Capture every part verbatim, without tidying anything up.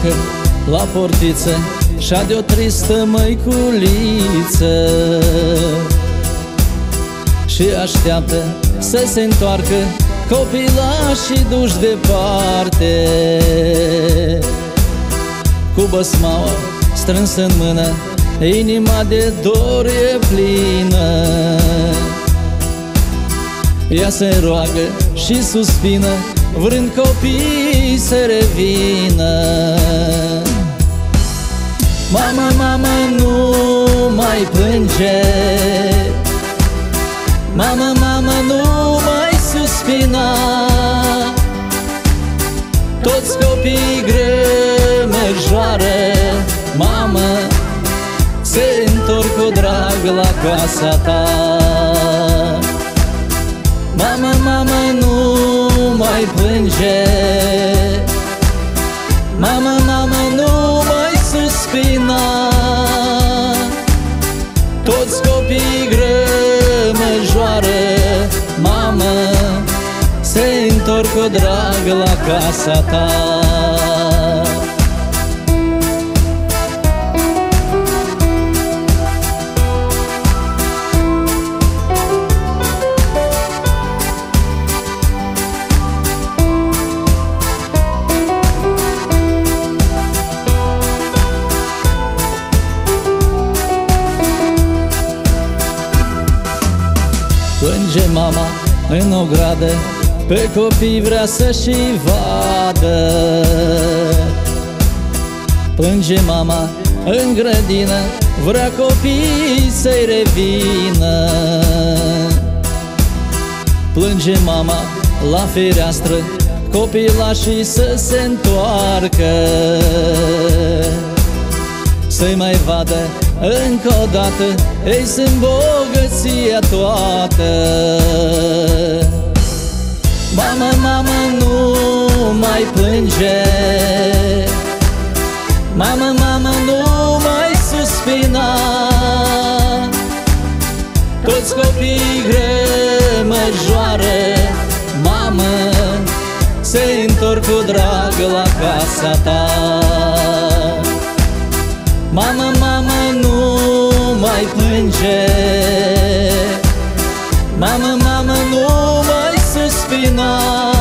joacă la portiță și-a de-o tristă măiculiță și așteaptă să se întoarcă copilașii duși departe. Cu băsmaua strânsă în mână, inima de dor e plină. Ea se roagă și suspină, vrând copiii să revină. Mama, mama, nu mai plânge, mama, mama, nu mai suspina. Toți copiii grămăjoară, mamă, se întorc cu drag la casa ta. Mama, mama, nu mai plânge, mama, mama, nu mai suspina. Toți copiii grămăjoară, mamă, se întorc cu drag la casa ta. Plânge mama în ogradă, pe copii vrea să-și vadă. Plânge mama în grădină, vrea copiii să-i revină. Plânge mama la fereastră, copilașii să se întoarcă, să-i mai vadă încă o dată, ei sunt bogăția toată. Mama, mama, nu mai plânge, mama, mama, nu mai suspina. Toți copiii grămăjoară, mamă, se întorc cu drag la casa ta. Mama, mama, nu mai plânge, mama, mama, nu mai suspina.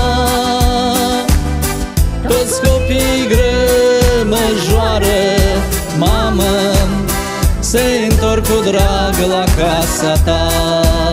Toți copiii grămăjoară, mamă, se întorc cu drag la casa ta.